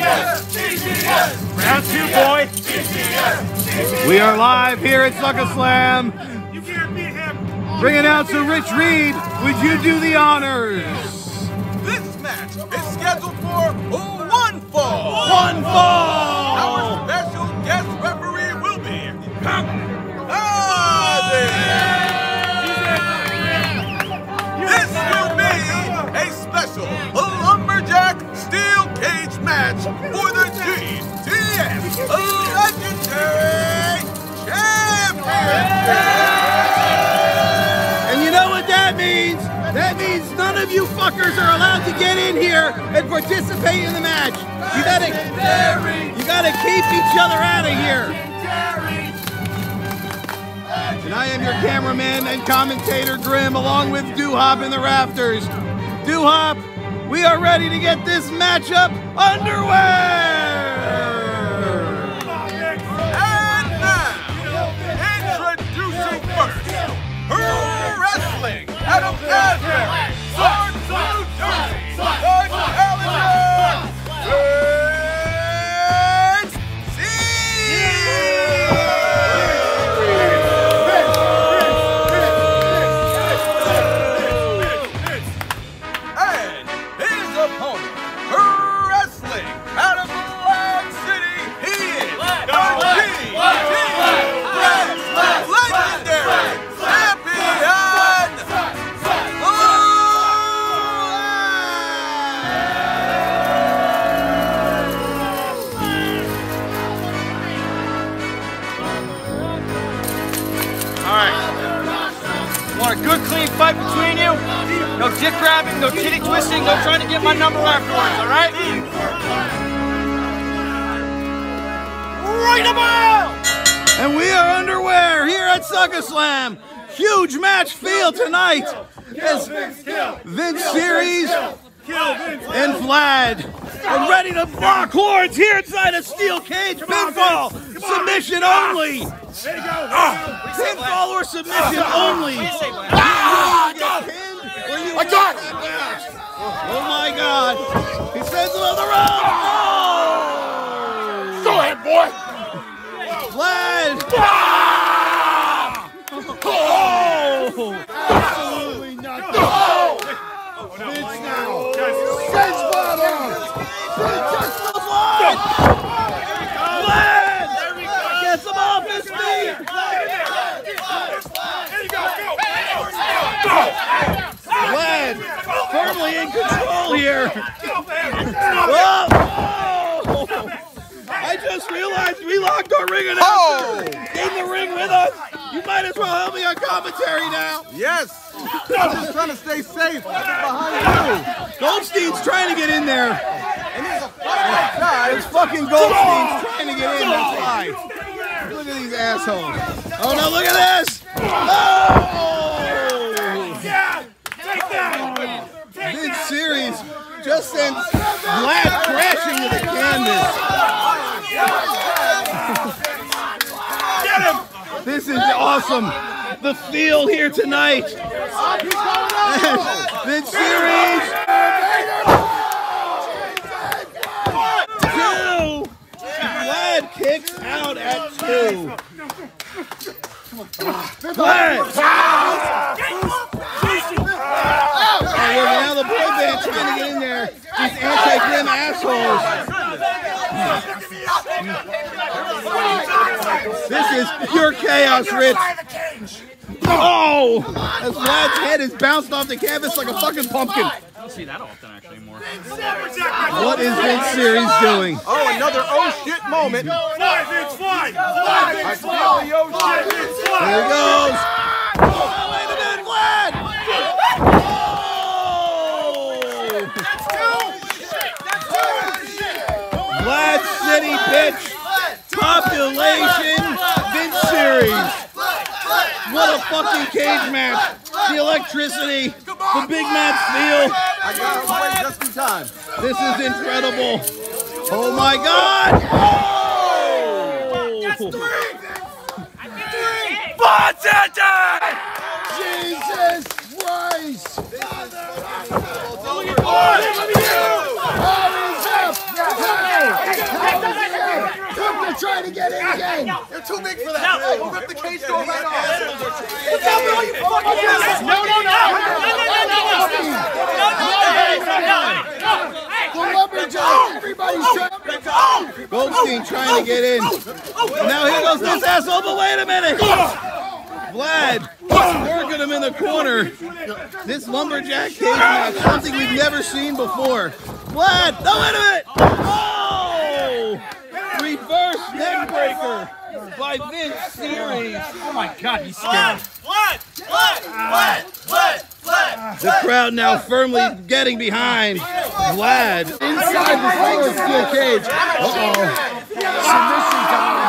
Round two, boy. We are live here at SuckaSlam. You can't beat him. Ring announcer Rich Reed, would you do the honors? This match is scheduled for one fall. One fall! Our special guest referee will be This will be a special lumberjack steel cage match for the GTS Legendary Championship. And you know what that means? That means none of you fuckers are allowed to get in here and participate in the match. You gotta keep each other out of here. And I am your cameraman and commentator Grim, along with Doo-Hop in the rafters. Doo-Hop, we are ready to get this matchup underway! And now, introducing first, her wrestling out of Asbury, Park, New Jersey, the challenger, and his opponent, her wrestling out of Lodge City, he is the Legendary Champion. Want a good, clean fight between you? No dick grabbing, no titty twisting, no trying to get my number afterwards, all right? Right about! And we are underway here at SuckaSlam. Huge match field tonight as Vince Series and Vlad are ready to block horns here inside a steel cage. Pinfall, submission only. Pinfall or submission only. I got it. Oh my God. He sends him on the road. Oh. Go ahead, boy. Vlad. Oh. Absolutely not. Vince now. Vince bottom. Vince just the line. Vlad. Gets him off his feet. Vlad firmly in control here. Whoa. I just realized we locked our ring announcer in the ring with us. You might as well help me on commentary now. Yes, I'm just trying to stay safe behind you. Goldstein's trying to get in there. And he's a fucking guy. It's fucking Goldstein's trying to get in. That's why. Look at these assholes. Oh no, look at this. Oh! Vince Series just sends Vlad crashing to the canvas. Get him! This is awesome. The feel here tonight. Vince Series. 2. Vlad kicks out at 2. Vlad. Now the boy band trying to get in there. These anti-Grim assholes. This is pure chaos, Rich. Oh! As Vlad's head is bounced off the canvas like a fucking pumpkin. I don't see that often actually anymore. What is Vince Series doing? Oh, another oh shit moment. Fly, Vince, fly! I feel the oh shit. Here he goes. Oh, wait a minute, Vlad! Oh! Vlad City pitch. Population. Vince Series. What a fucking cage match. The electricity. The big match feel. I got away just in time. This is incredible. Oh my God! Oh! Jesus Christ! to get in again. You're too big for that. We'll rip the cage door right off. The lumberjack, everybody's trying. Goldstein trying to get in. Now here goes this asshole, but wait a minute. Vlad working him in the corner. This lumberjack cage match, something we've never seen before. Vlad, no, wait a minute. Oh! Reverse neck breaker by Vince Series. Oh my God, he's scared. The crowd now firmly getting behind Vlad. Inside the stainless steel cage. Submission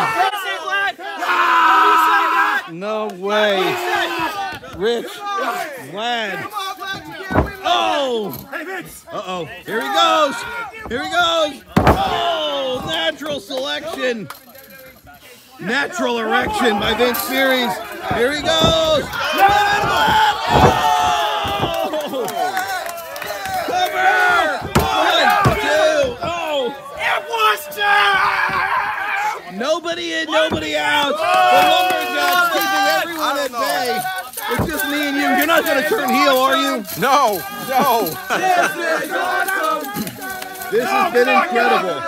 time. No way. Rich, Vlad. Oh! Uh-oh. Here he goes. Here he goes. Oh! Natural selection. Natural erection by Vince Series. Here he goes. Nobody in, nobody out. The Lumberjacks keeping everyone at bay. It's just me and you. You're not going to turn heel, are you? No, no. This has been incredible.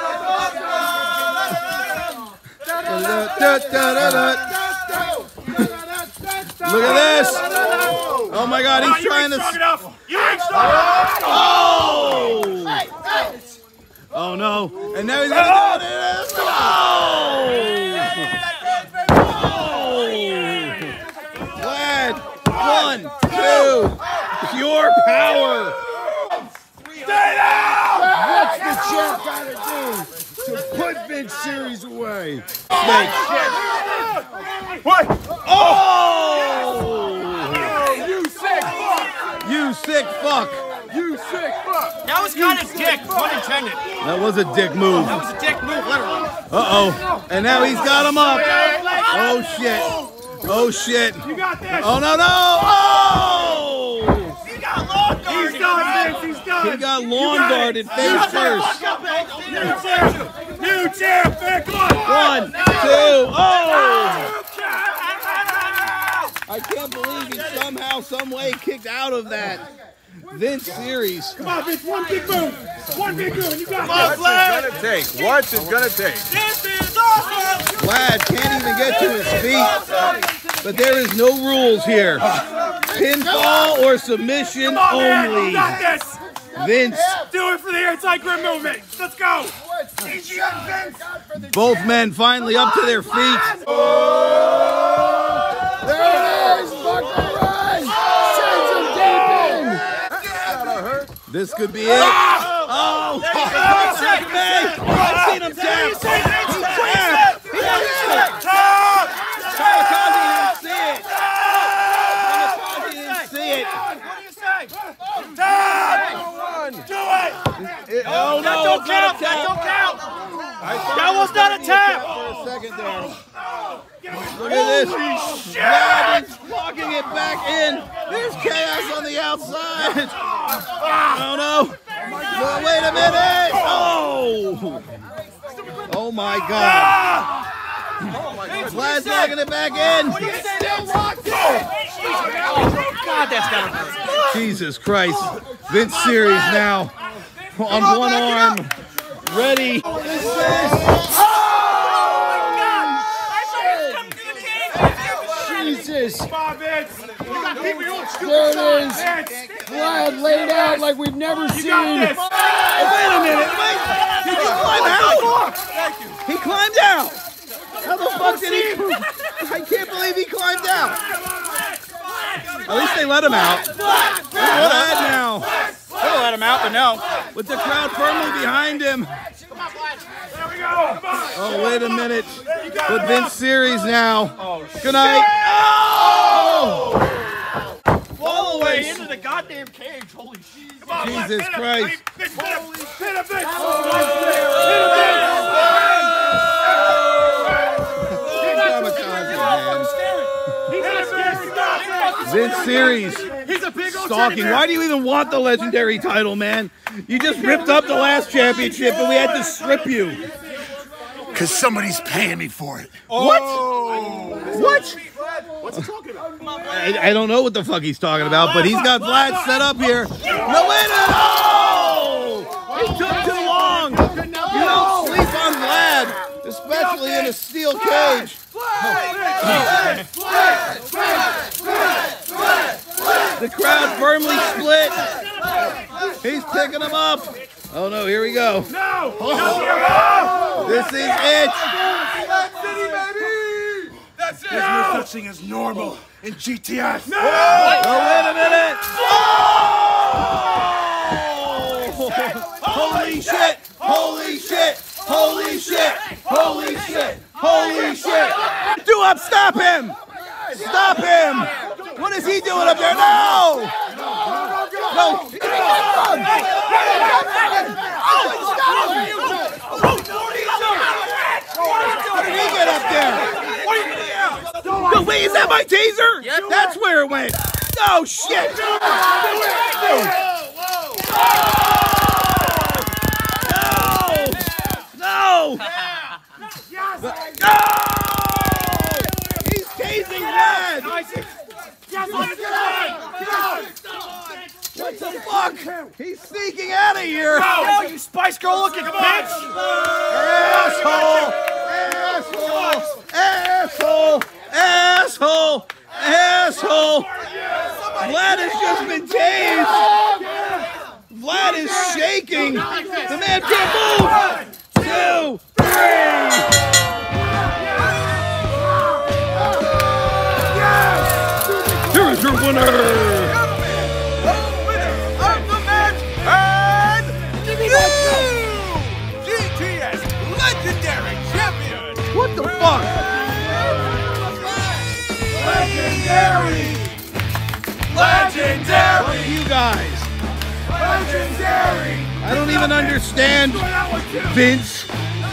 Look at this. Oh my God, he's trying to. Oh! Oh no. And now he's going to do it. Vlad, 1, 2, pure power. What's the champ got to do to put Vince Series away? What? Oh! You sick fuck! You sick fuck. You sick fuck! That was kind of dick, pun intended. That was a dick move. That was a dick move, literally. Uh-oh. And now he's got him up. Oh, shit. Oh, shit. You got this! Oh, no, no. Oh! He got lawn guarded. He's done, Vince! He's done! He got lawn guarded face first. New champ, man! Come on! 1, 2. Oh! I can't believe he somehow, some way kicked out of that. Vince Series. Come on, Vince! One big move! One big move! You got Come on, Vlad! What's it gonna take? This is awesome! Vlad can't even get to his feet. But there is no rules here. Pinfall or submission only. You got this! Vince. Do it for the anti-grim movement! Let's go! Both men finally up to their feet. There it is! Buckle run! Sends him deep in! This could be it. Oh! I've seen him tap! He tapped! He Kamikaze didn't see it! Kamikaze didn't see it! Do it! Oh no, That don't it's not a count! That tap. don't count! That was not a tap! For a second there. Look at this. Vlad is locking it back in. There's chaos on the outside. Oh no. Wait a minute. Oh. Oh my God. Vlad's locking it back in. Still locked in! God, that's gotta hurt. Jesus Christ. Vince Series now on one arm. Ready. Jesus! Come on, Vince! There it is! Vlad laid out like we've never seen. This. Oh, wait a minute. Wait. Did he climb out? He climbed out. How the fuck did he? I can't believe he climbed out. At least they let him out. What now? They'll let him out, but no. With the crowd firmly behind him. There we go! Come on! Oh, wait a minute. With Vince Series now. Good night. Oh! Fall away. Into the goddamn cage, holy shit. Jesus Christ. Hit him, Vince! Vince Series He's a big old stalking. Why do you even want the legendary title, man? You just ripped up the last championship and we had to strip you. Because somebody's paying me for it. What? What? What's he talking about? I don't know what the fuck he's talking about, but he's got Vlad set up here. No, wait a minute! Oh! He took too long. You don't sleep on Vlad, especially in a steel cage. The crowd firmly split. He's picking him up. Oh no, here we go. No! This is it. That's it! There's no such thing as normal in GTS. No! Oh, wait a minute. Oh! Holy shit! Holy shit! Holy shit! Holy shit! Holy shit! Do up! Stop him! Stop him! What is he doing up there? No! No! How did he get up there? No, wait, is that my taser? Yep. That's where it went. Oh, shit! No! No! He's tasing Vlad! What the fuck? He's sneaking out of here! No, you Spice Girl looking bitch! Asshole! Asshole! Asshole! Asshole! Asshole! Vlad has just been tased! Vlad is shaking! The man can't move! 2, 3! Here's your winner! GTS Legendary Champion! What the fuck? Legendary! What Legendary! are you guys? Legendary! I don't even understand, Vince.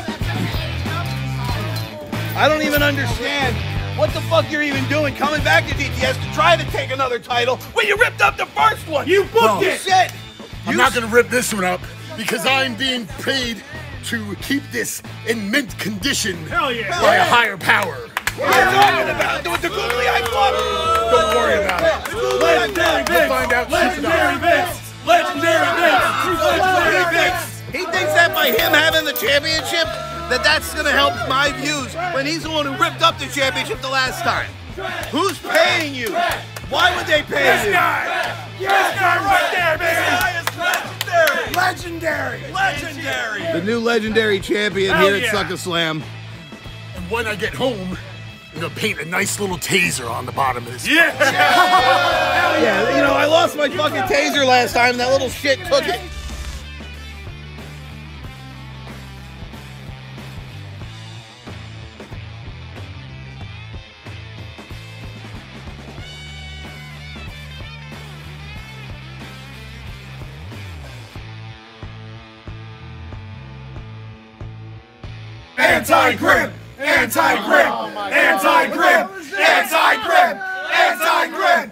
I don't even understand what the fuck you're even doing coming back to DTS to try to take another title when you ripped up the first one. You booked it! Shit. I'm not going to rip this one up because I'm being paid to keep this in mint condition Hell yeah! by a higher power. What are you talking about? Doing the googly eye club? Don't worry about it. Legendary We'll find out soon Legendary enough. Vince! Legendary Vince! Legendary Vince! He thinks that by him having the championship, that's gonna help my views when he's the one who ripped up the championship the last time. Who's paying you? Why would they pay This you? guy! This guy right there, baby! Legendary! Legendary! The new legendary champion Hell here at yeah. Sucker Slam. And when I get home, I'm going to paint a nice little taser on the bottom of this. Yeah! Yeah, you know, I lost my fucking taser last time and that little shit took it. Anti-grip! Anti-grip! Anti-grip! Anti-grip! Anti-grip!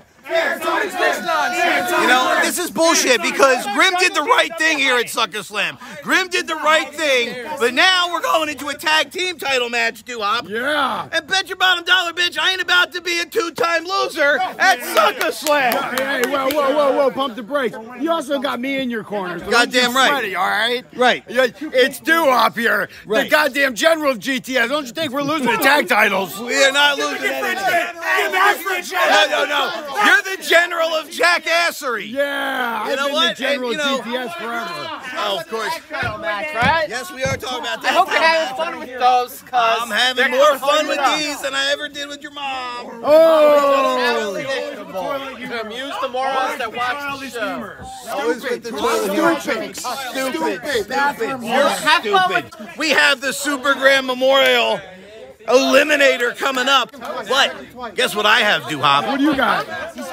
You know, this is bullshit because Grim did the right thing here at Sucker Slam. Grim did the right thing, but now we're going into a tag team title match, Doo-Hop. Yeah. And bet your bottom dollar, bitch, I ain't about to be a two-time loser at Sucker Slam. Hey, whoa, pump the brakes. You also got me in your corner. So Goddamn don't get right. sweaty, all right? Right. It's Doo-Hop here, Right. the goddamn general of GTS. Don't you think we're losing the tag titles? We are not losing anything. No. You're the general of jackassery. Yeah, You know I've been what? the general And, you know- of GTS forever. Oh, of course. Title match, right? Yes, we are talking about that. I hope you're having fun with those, cause I'm having they're more gonna fun fuck with it up. these than I ever did with your mom. Oh! Unbelievable. To amuse the morons that watch the show. Always with the toilet humor. Stupid. Have fun with We have the Super Grand Memorial Eliminator coming up. What? Guess what I have, Doo-Hop? What do you got?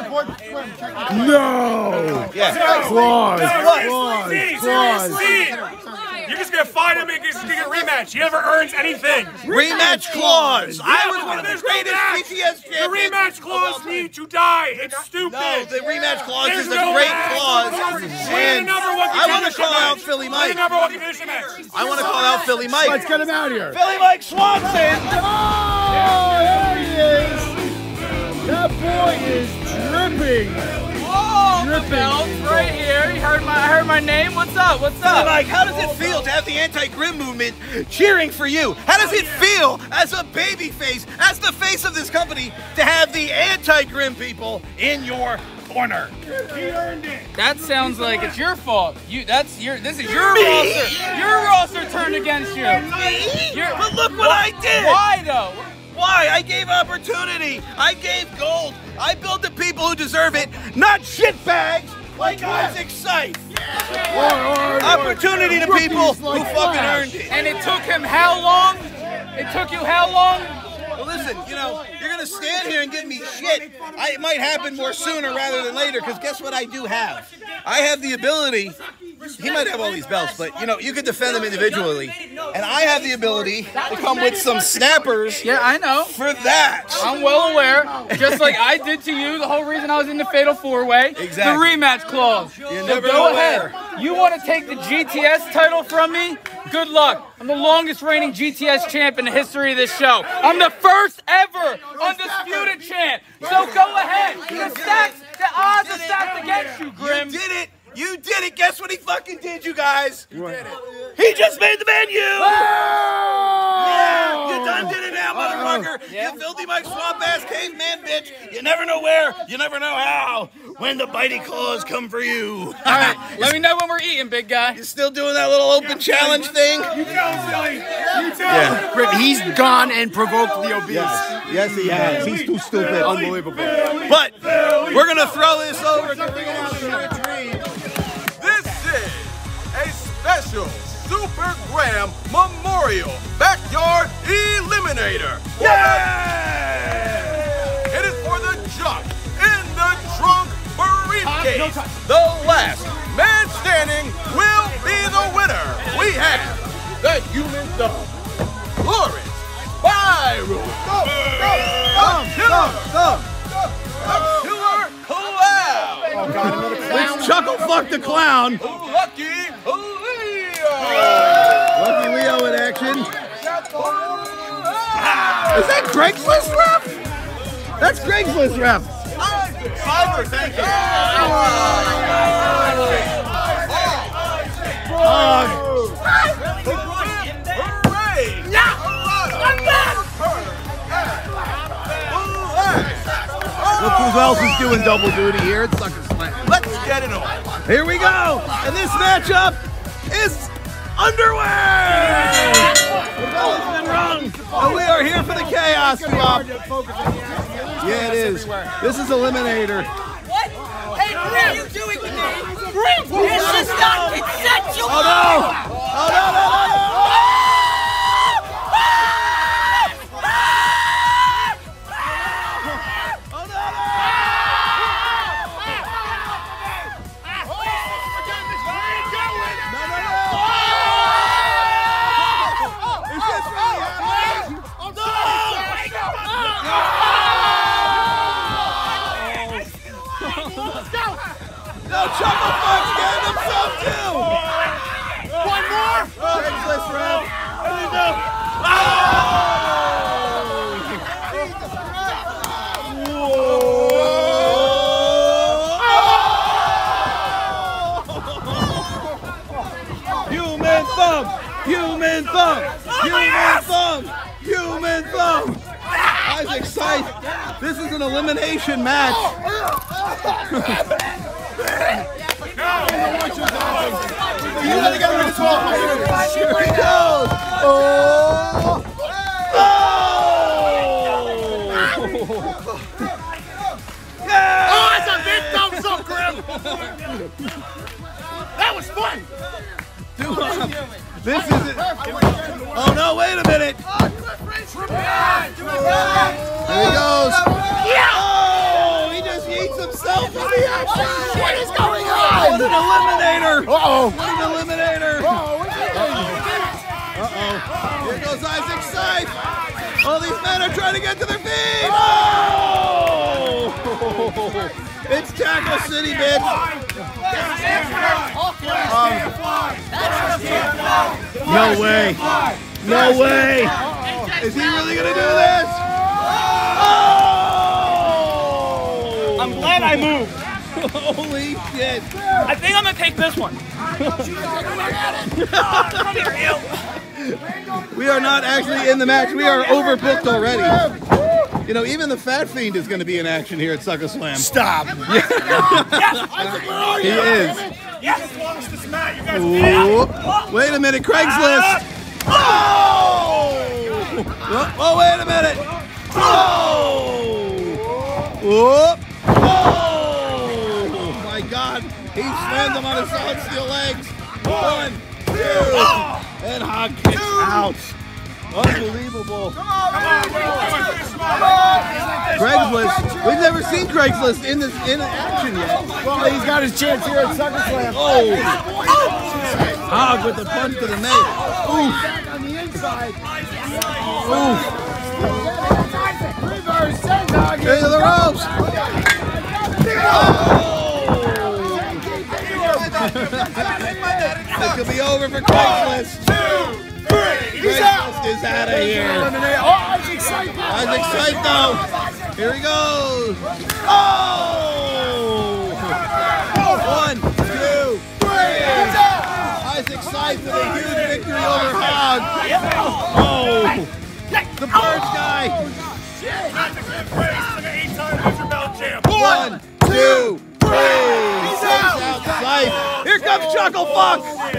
No! Steve, Claws. Steve, you're just gonna fight him and just get a rematch. rematch. He never earns anything. Rematch clause. I was one of the There's no greatest match. GTS The champions. rematch clause needs to die. It's stupid. No, the rematch clause There's is a no great match. clause. And I want to call out Philly Mike. I want to call out Philly Mike. Let's get him out of here. Philly Mike Swanson. Oh, there he is. That boy is dripping. Oh, the belt's right here. You heard I heard my name. What's up? What's Philly up? Mike, how does it feel to have the anti-Grim movement cheering for you? How does it feel as a baby face, as the face of this company, to have the anti-Grim people in your corner? He earned it. That sounds like it's your fault. This is your roster. Your roster turned against you. But look what I did. Why though? Why? I gave opportunity. I gave gold. I built the people who deserve it, not shitbags like Isaac Scythe. Opportunity to people who fucking earned it. And it took him how long? It took you how long? Well, listen, you know, you're gonna stand here and give me shit. It might happen more sooner rather than later, because guess what I do have? I have the ability. He might have all these belts, but you know, you could defend them individually. And I have the ability to come with some snappers. Yeah, I know. For that. I'm well aware. Just like I did to you, the whole reason I was in the Fatal 4-Way. Exactly. The rematch clause. So never go know ahead. You want to take the GTS title from me? Good luck. I'm the longest reigning GTS champ in the history of this show. I'm the first ever undisputed champ. So go ahead. The odds are stacked against you, Grim. You did it. You did it. Guess what he fucking did, you guys? He did it. He just made the menu. Yeah, you done did it now, motherfucker. You filthy Mike Swamp ass caveman bitch. You never know where, you never know how. When the bitey claws come for you. All right, let me know when we're eating, big guy. You still doing that little open challenge thing? You tell him, Philly. You tell him. Rip, he's gone and provoked the obese. Yes, he has. He's too stupid. Unbelievable. But we're gonna throw this over to Ring Announcer Dream. This is a special Super Graham Memorial Backyard Eliminator. Yeah! It is for the junk in the trunk briefcase. The last man standing will be the winner. We have the Human Thumb, Lawrence Byron, the Killer Clown. Let's chuckle fuck the clown. Lucky Leo! Lucky Leo in action. Is that Craigslist rep? That's Craigslist rep. Fiverr, thank you. Hooray! I'm back! Look who else is doing double duty here. It's Sucker Slam. Let's get it on. Here we go. And this matchup is underwear. The bell's been rung. And we are here for the Chaos Drop. Yeah, it is. This is Eliminator. What? Hey, what are you doing with me? This is not consensual! Oh no! Oh no, no, no, no! No, Chuckle Fox getting himself too! One more! Craigslist rep. There you go. Human thumb! Human thumb! Human thumb! Human thumb! Isaac Scythe, this is an elimination match. You gotta get rid of this wall. Here he goes. Oh! Oh! Yeah! Oh, that's a big thumbs up, Grim. That was fun. This is it. Oh no, wait a minute. There he goes. Oh, he just eats himself in the action. What is going on? What an eliminator. Uh-oh. What an eliminator. Uh-oh. Here goes Isaac Seif. All these men are trying to get to their feet. Oh! It's Tackle City, bitch. No way. No way. Is he really going to do this? Oh! I'm glad I moved. Holy shit. I think I'm gonna take this one. Come here, you. We are not actually in the match. We are overbooked already. You know, even the Fat Fiend is going to be in action here at SuckerSlam. Stop. He is. Yes, lost this match. You guys Ooh. Wait a minute, Craigslist. Oh! Oh, wait a minute. Oh! Whoop. Oh! My God. He slammed him on his solid steel legs. 1, 2. And Hog kicks out. Unbelievable. Craigslist. We've never seen Craigslist in action yet. Well, he's got his chance here at SuckerSlam. Oh! Hog with the punch to the mate. Oof. On the inside. Oof. Reverse senton. Into the ropes. This could be over for Craigslist. 2, 3. Craigslist is out of here. Oh, Isaac Seif. Isaac Seif though. Here he goes. Oh! 1, 2, 3. Isaac Seif with a huge victory over Hog. Oh! The Birds guy. 1, 2, 3. He's out. Seif. Here comes Chucklefuck.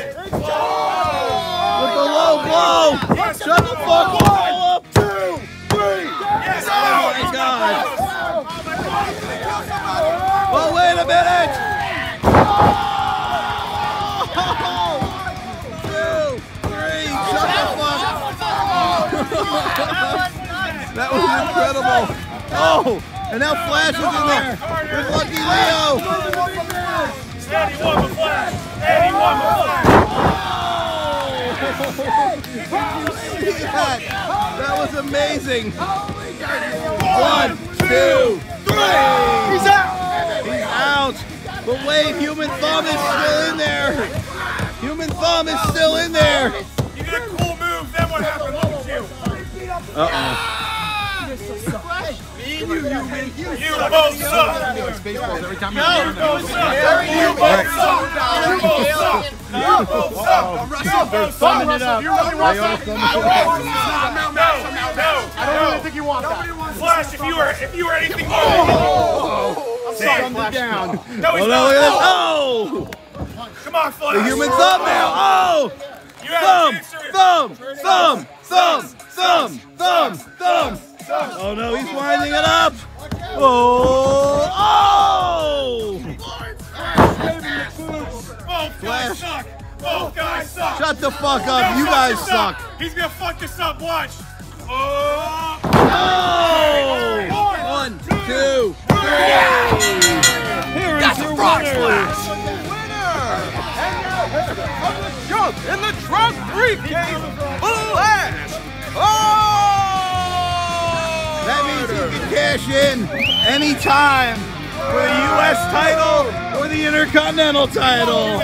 With the low blow. Chucklefuck all up. 2, 3. Oh my God. Oh, wait a minute. 2, 3. Chucklefuck. That was incredible. Oh, and now Flash is in there with Lucky Leo. And he won the Flash. And he won the Flash. That was amazing. 1, 2, 3. He's out. He's out. But wait, Human Thumb is still in there. Human Thumb is still in there. You did a cool move. Then what happened? Look at you. Uh-oh. You both suck. You both suck. You both suck. You both suck. They're thumbing it up. You really want that? No. I don't really think you want that. Flash, if you were anything more. Thumb it down. No, Oh, he's no, look not. at this. Oh! Come on, Flash. The Human Thumb now. Oh! You have Thumb! a serious- Thumb! Oh no, he's winding it up. Oh! Both guys suck. Both guys suck. Shut the fuck up. You guys suck. He's gonna fuck this up. Watch. Oh! Oh! 1, 2, 3. Here is your winner. Jump in the trunk briefcase. Flash. That means you can cash in anytime for the U.S. title or the Intercontinental title.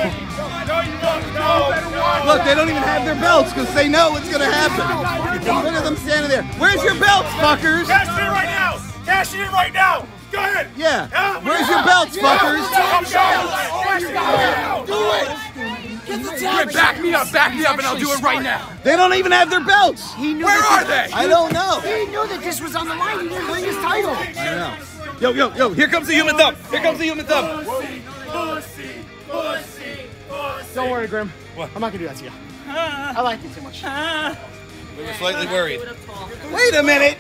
Look, they don't even have their belts because they know what's going to happen. Look at them standing there. Where's your belts, fuckers? Cash it in right now. Cash it in right now. Go ahead. Yeah. Where's your belts, fuckers? Do it. Back me up, and I'll do it right now. They don't even have their belts. Where are they? I don't know. He knew that this was on the line. He didn't bring his title. I know. Yo, here comes the Human Thumb. Here comes the Human Thumb. Pussy. Don't worry, Grim. What? I'm not gonna do that to you. I like you too much. We were slightly worried. Wait a minute.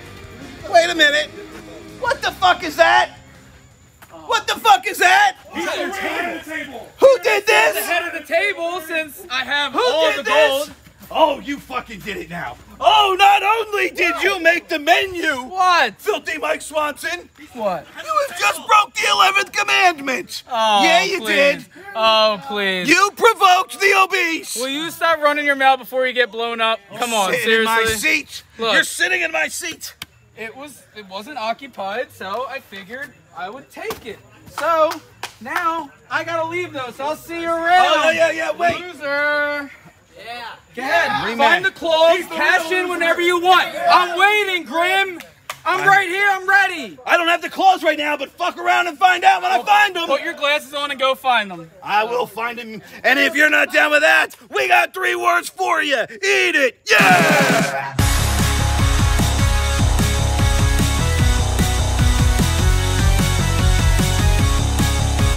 What the fuck is that? What the fuck is that? He's the head of the table. Who did The this? head of the table, since I have Who all did the gold. Oh, you fucking did it now. Oh, not only did you make the menu. What? Filthy Mike Swanson. What? You have just broke the 11th commandment. Oh, yeah, you please. did. Oh, please. You provoked the obese. Will you stop running your mouth before you get blown up? Come on, Sitting seriously. in my seat. Look. You're sitting in my seat. It wasn't occupied, so I figured I would take it. So now I gotta leave though, so I'll see you around. Oh, yeah, wait. Loser. Yeah. Go ahead. Rematch. Find the claws, cash in whenever you want. I'm waiting, Grim. I'm right here, I'm ready. I don't have the claws right now, but fuck around and find out when I find them. Put your glasses on and go find them. I will find him. And if you're not down with that, we got 3 words for you. Eat it. Yeah!